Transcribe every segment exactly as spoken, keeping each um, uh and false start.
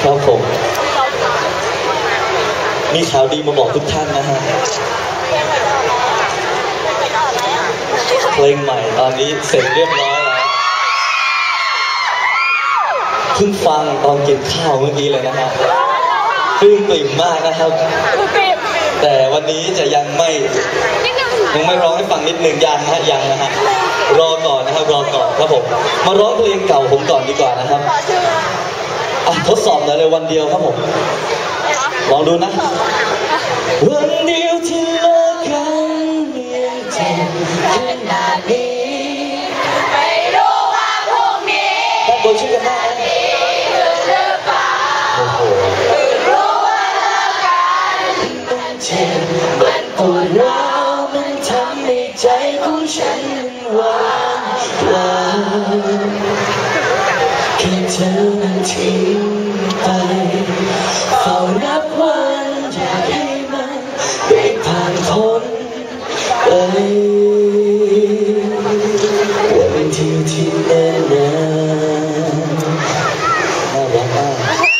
ครับผมมีข่าวดีมาบอกทุกท่านนะฮะเพลงใหม่ตอนนี้เสร็จเรียบร้อยแล้วเพิ่งฟังตอนกินข้าวเมื่อกี้เลยนะฮะปลื้มปริ่มมากนะครับแต่วันนี้จะยังไม่ยังไม่ร้องให้ฟังนิดหนึ่งยังนะฮะยังนะฮะรอก่อนนะครับรอก่อนครับผมมาร้องเพลงเก่าผมก่อนดีกว่านะครับอ่ะทดสอบหน่อยเลยวันเดียวครับผมลองดูนะวันเดียวที่เลิกกันยังเจ็บขนาดนี้ไม่รู้ว่าพรุ่งนี้ด้านบนชื่อกันได้โอ้โหรู้ว่าเลิกกันมันเจ็บมันปวดร้าวมันทำให้ใจของฉันหวานเปล่าแค่เธอนั้นทิ้งไปเฝ้านับวันอยากให้มันได้ผ่านพ้นไปวันที่ที่แน่นานน่ารักมาก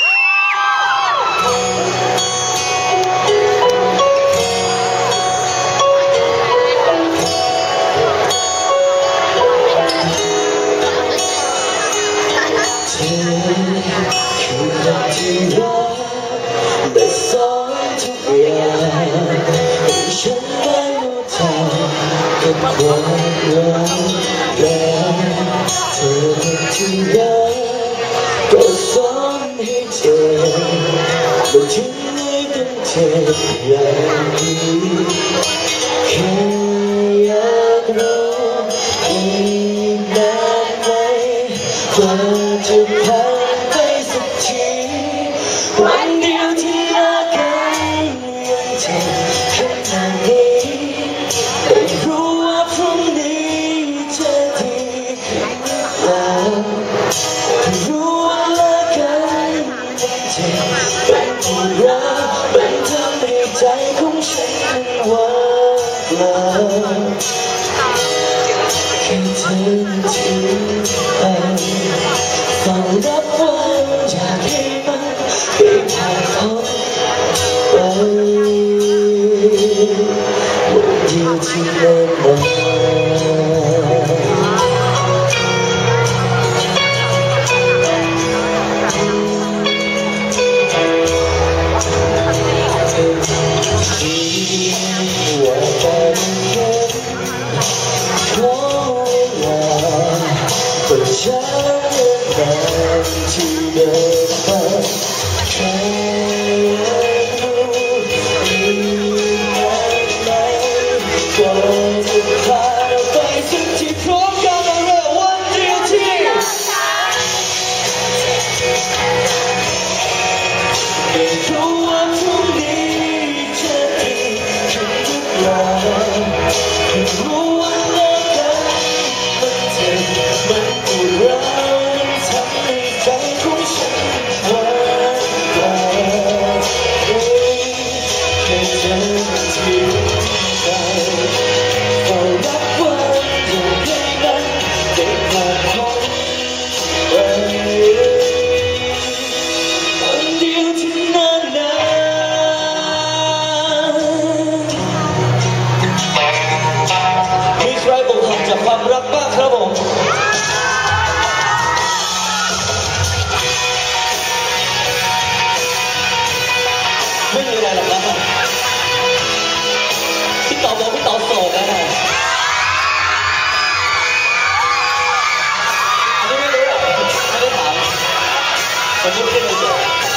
คือรักที่รักได้สอนทุกอย่างให้ฉันได้รู้ทันกับความรักและเธอที่รักก็สอนให้เจ็บไม่ถึงไม่ต้องเจ็บอย่างนี้แค่อยากรู้อีกนานไหมกว่าจะผ่านไปสักทีวันเดียวที่รักกันยังเจ็บขนาดนี้ไม่รู้ว่าพรุ่งนี้จะดีขึ้นหรือเปล่ารู้ว่ารักกันยังเจ็บเป็นปวดร้าวเป็นทำให้ใจของฉันหวาดกลัวแค่เธอทิ้งไปเฝ้ารับวันอยากให้มันได้ผ่านพ้นไปวันเดียวที่แน่นอนว่าการเห็นเพราะเวลาก็ช้านานที่เดินมาแค่รู้อีกนานไหมกว่าจะผ่านไปสักทีพร้อมกันเราเริ่มวันเดียวที่ไม่รู้ว่าพรุ่งนี้จะดีขึ้นหรือเปล่าไม่รู้ว่าเลิกกันมันเจ็บมันปวดร้าวมันทำให้ใจของฉันหวาดกลัวแค่เธอทิ้งไปเฝ้ารับวันอยากให้มันได้ผ่านพ้นไปวันเดียวที่นานนานมีใครบอกหักจากความรักบ้างครับผมไม่มีอะไรหรอกนะพี่ต่อบอกพี่ต่อโสดนะฮะอันนี้ไม่รู้หรอกไม่ได้ถามผมพูดแค่เฉย